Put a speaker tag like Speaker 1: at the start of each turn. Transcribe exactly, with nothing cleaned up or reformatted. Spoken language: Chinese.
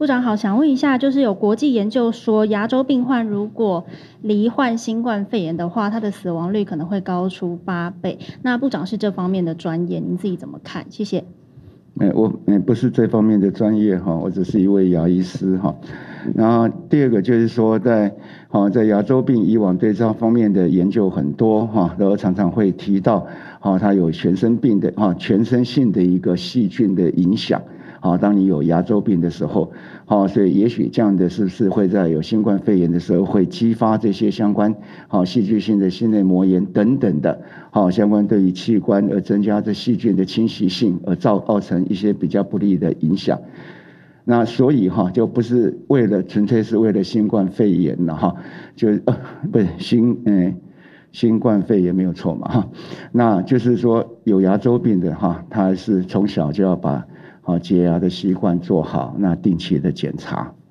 Speaker 1: 部长好，想问一下，就是有国际研究说，牙周病患如果罹患新冠肺炎的话，他的死亡率可能会高出八倍。那部长是这方面的专业，您自己怎么看？谢谢。
Speaker 2: 哎，我哎不是这方面的专业哈，我只是一位牙医师哈。然后第二个就是说在，在好在牙周病以往对这方面的研究很多哈，然后常常会提到，哈，它有全身病的哈，全身性的一个细菌的影响。好，当你有牙周病的时候，好，所以也许这样的是不是会在有新冠肺炎的时候，会激发这些相关好细菌性的心内膜炎等等的，好相关对于器官而增加这细菌的侵袭性，而造造成一些比较不利的影响。那所以哈，就不是为了纯粹是为了新冠肺炎了哈，就呃不是新嗯。新冠肺炎没有错嘛哈，那就是说有牙周病的哈，他是从小就要把好洁牙的习惯做好，那定期的检查。